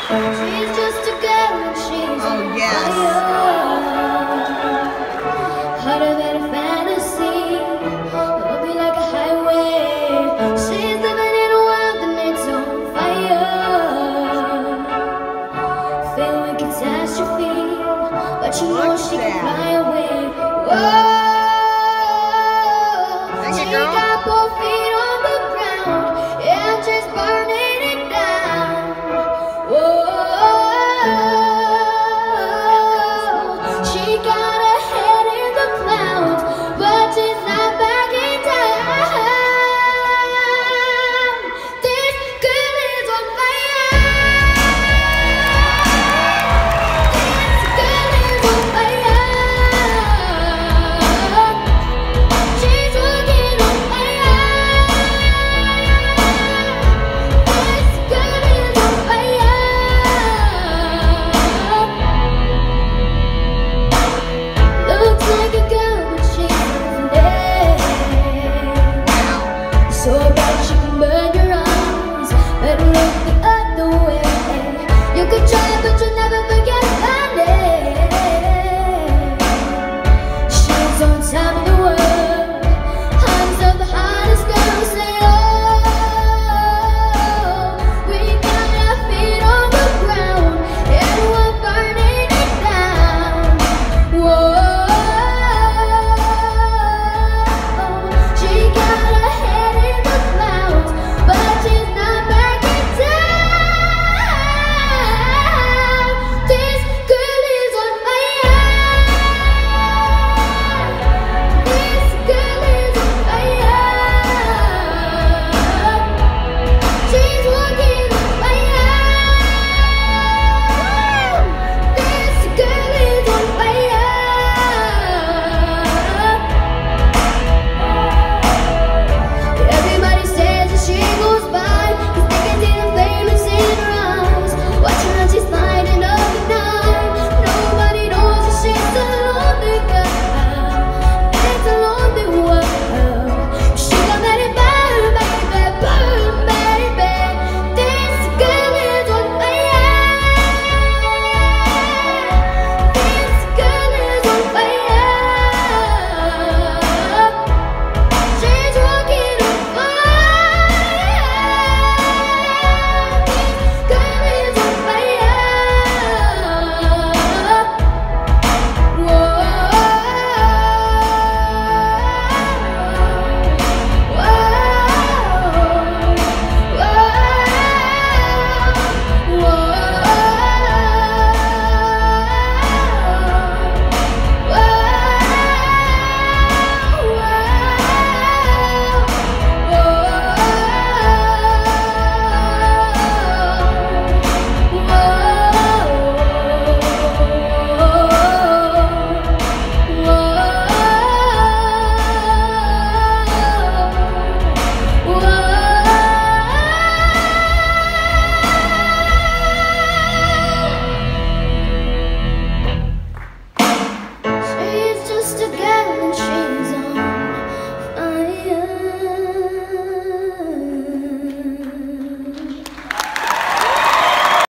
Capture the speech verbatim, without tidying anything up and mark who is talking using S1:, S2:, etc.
S1: She's just a girl and she's
S2: oh,
S1: on
S2: yes.
S1: fire. Hotter than a fantasy, it'll be like a highway. She's living in a world and it's on fire. Filled with catastrophe, but you know
S2: Look
S1: she
S2: at
S1: can
S2: that.
S1: fly away. Whoa.